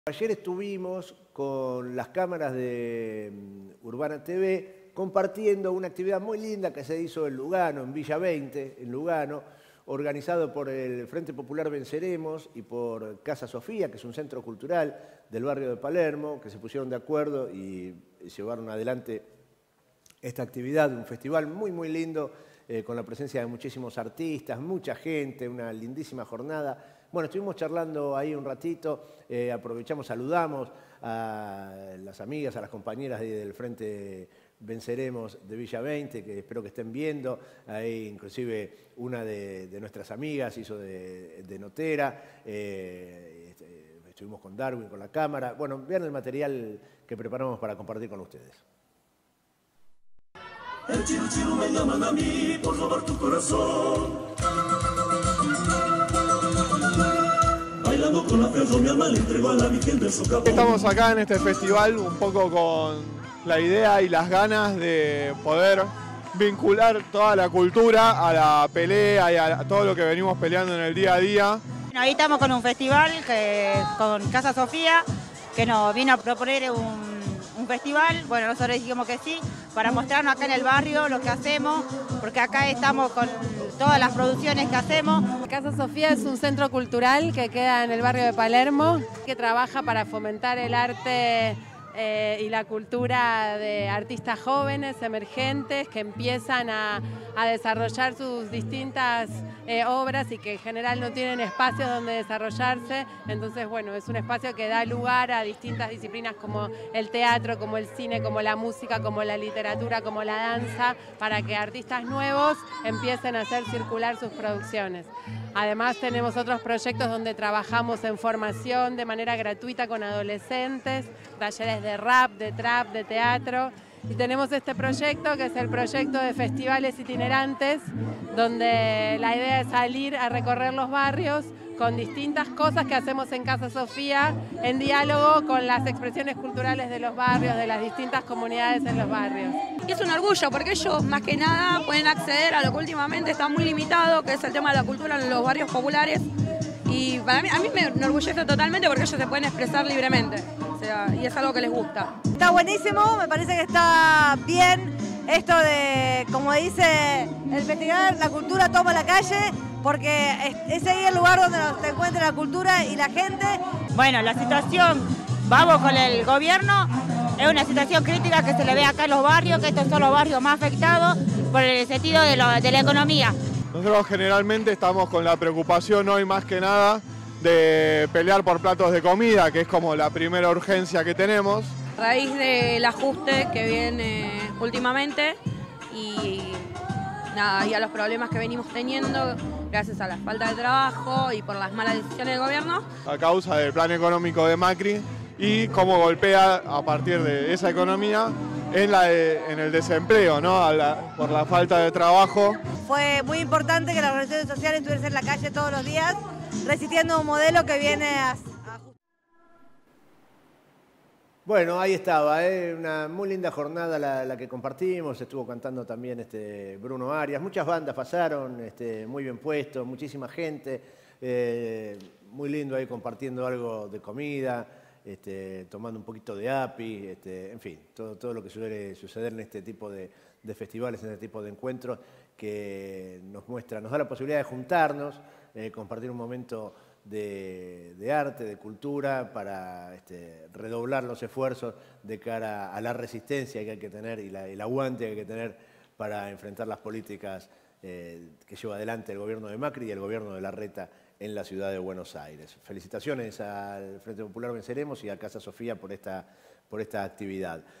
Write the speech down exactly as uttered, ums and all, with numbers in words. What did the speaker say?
Ayer estuvimos con las cámaras de Urbana T V compartiendo una actividad muy linda que se hizo en Lugano, en Villa veinte, en Lugano, organizado por el Frente Popular Venceremos y por Casa Sofía, que es un centro cultural del barrio de Palermo, que se pusieron de acuerdo y llevaron adelante esta actividad, un festival muy, muy lindo, eh, con la presencia de muchísimos artistas, mucha gente, una lindísima jornada. Bueno, estuvimos charlando ahí un ratito, eh, aprovechamos, saludamos a las amigas, a las compañeras del Frente Venceremos de Villa veinte, que espero que estén viendo. Ahí inclusive una de, de nuestras amigas hizo de, de notera. Eh, este, estuvimos con Darwin, con la cámara. Bueno, vean el material que preparamos para compartir con ustedes. El chiru chiru me llaman a mí por robar tu corazón. Bailando con la ferro, mi alma le entrego a la Virgen del Socavón. Estamos acá en este festival un poco con la idea y las ganas de poder vincular toda la cultura a la pelea y a todo lo que venimos peleando en el día a día. Bueno, ahí estamos con un festival que, con Casa Sofía, que nos vino a proponer un, un festival. Bueno, nosotros dijimos que sí, para mostrarnos acá en el barrio lo que hacemos, porque acá estamos con todas las producciones que hacemos. Casa Sofía es un centro cultural que queda en el barrio de Palermo, que trabaja para fomentar el arte eh, y la cultura de artistas jóvenes, emergentes, que empiezan a, a desarrollar sus distintas eh, obras y que en general no tienen espacios donde desarrollarse. Entonces, bueno, es un espacio que da lugar a distintas disciplinas como el teatro, como el cine, como la música, como la literatura, como la danza, para que artistas nuevos empiecen a hacer circular sus producciones. Además tenemos otros proyectos donde trabajamos en formación de manera gratuita con adolescentes, talleres de rap, de trap, de teatro. Y tenemos este proyecto que es el proyecto de festivales itinerantes, donde la idea es salir a recorrer los barrios con distintas cosas que hacemos en Casa Sofía, en diálogo con las expresiones culturales de los barrios, de las distintas comunidades en los barrios. Y es un orgullo porque ellos más que nada pueden acceder a lo que últimamente está muy limitado, que es el tema de la cultura en los barrios populares. Y para mí, a mí me enorgullece totalmente porque ellos se pueden expresar libremente, o sea, y es algo que les gusta. Está buenísimo, me parece que está bien esto de, como dice el festival, la cultura toma la calle, porque es ahí el lugar donde se encuentra la cultura y la gente. Bueno, la situación, vamos con el gobierno, es una situación crítica que se le ve acá en los barrios, que estos son los barrios más afectados por el sentido de, lo, de la economía. Nosotros generalmente estamos con la preocupación hoy más que nada de pelear por platos de comida, que es como la primera urgencia que tenemos. A raíz del ajuste que viene últimamente y, nada, y a los problemas que venimos teniendo gracias a la falta de trabajo y por las malas decisiones del gobierno. A causa del plan económico de Macri y cómo golpea a partir de esa economía en, la de, en el desempleo, ¿no? A la, por la falta de trabajo. Fue muy importante que las organizaciones sociales estuviesen en la calle todos los días, resistiendo un modelo que viene a... Bueno, ahí estaba, ¿eh? Una muy linda jornada la, la que compartimos, estuvo cantando también este Bruno Arias, muchas bandas pasaron, este, muy bien puesto, muchísima gente, eh, muy lindo ahí compartiendo algo de comida, este, tomando un poquito de api, este, en fin, todo, todo lo que suele suceder en este tipo de, de festivales, en este tipo de encuentros que nos muestra, nos da la posibilidad de juntarnos, eh, compartir un momento De, de arte, de cultura, para este, redoblar los esfuerzos de cara a la resistencia que hay que tener y la, el aguante que hay que tener para enfrentar las políticas eh, que lleva adelante el gobierno de Macri y el gobierno de Larreta en la ciudad de Buenos Aires. Felicitaciones al Frente Popular Venceremos y a Casa Sofía por esta, por esta actividad.